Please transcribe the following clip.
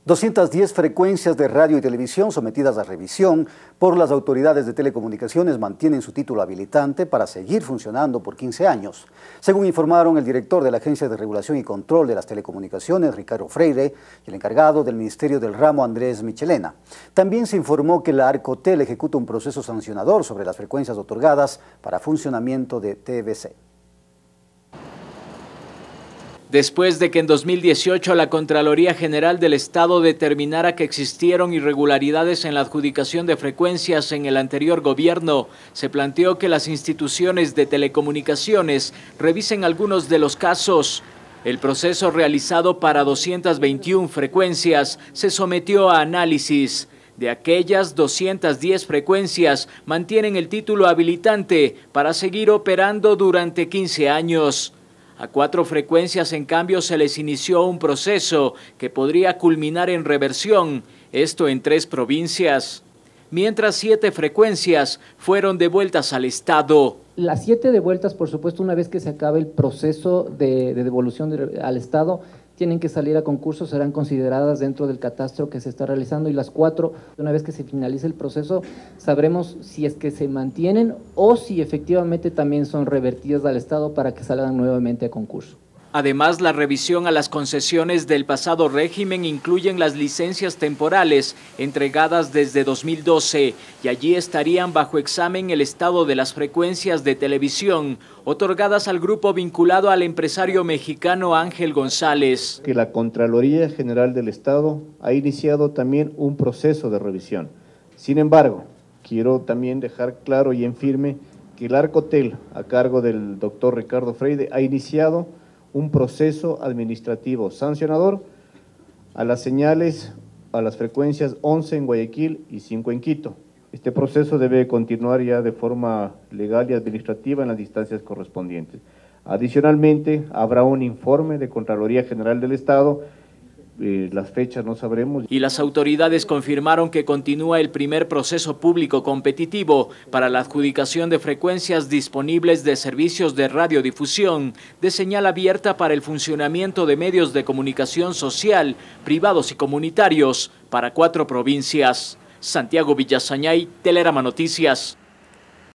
210 frecuencias de radio y televisión sometidas a revisión por las autoridades de telecomunicaciones mantienen su título habilitante para seguir funcionando por 15 años. Según informaron el director de la Agencia de Regulación y Control de las Telecomunicaciones, Ricardo Freire, y el encargado del Ministerio del Ramo, Andrés Michelena. También se informó que la Arcotel ejecuta un proceso sancionador sobre las frecuencias otorgadas para funcionamiento de TVC. Después de que en 2018 la Contraloría General del Estado determinara que existieron irregularidades en la adjudicación de frecuencias en el anterior gobierno, se planteó que las instituciones de telecomunicaciones revisen algunos de los casos. El proceso realizado para 221 frecuencias se sometió a análisis. De aquellas 210 frecuencias mantienen el título habilitante para seguir operando durante 15 años. A 4 frecuencias, en cambio, se les inició un proceso que podría culminar en reversión, esto en 3 provincias, mientras 7 frecuencias fueron devueltas al Estado. Las 7 devueltas, por supuesto, una vez que se acabe el proceso de devolución al Estado, tienen que salir a concurso, serán consideradas dentro del catastro que se está realizando, y las 4, una vez que se finalice el proceso, sabremos si es que se mantienen o si efectivamente también son revertidas al Estado para que salgan nuevamente a concurso. Además, la revisión a las concesiones del pasado régimen incluyen las licencias temporales entregadas desde 2012 y allí estarían bajo examen el estado de las frecuencias de televisión otorgadas al grupo vinculado al empresario mexicano Ángel González. Que la Contraloría General del Estado ha iniciado también un proceso de revisión. Sin embargo, quiero también dejar claro y en firme que el Arcotel, a cargo del doctor Ricardo Freire, ha iniciado un proceso administrativo sancionador a las señales, a las frecuencias 11 en Guayaquil y 5 en Quito. Este proceso debe continuar ya de forma legal y administrativa en las instancias correspondientes. Adicionalmente, habrá un informe de Contraloría General del Estado. Las fechas no sabremos. Y las autoridades confirmaron que continúa el primer proceso público competitivo para la adjudicación de frecuencias disponibles de servicios de radiodifusión, de señal abierta para el funcionamiento de medios de comunicación social, privados y comunitarios para 4 provincias. Santiago Villasañay, Telerama Noticias.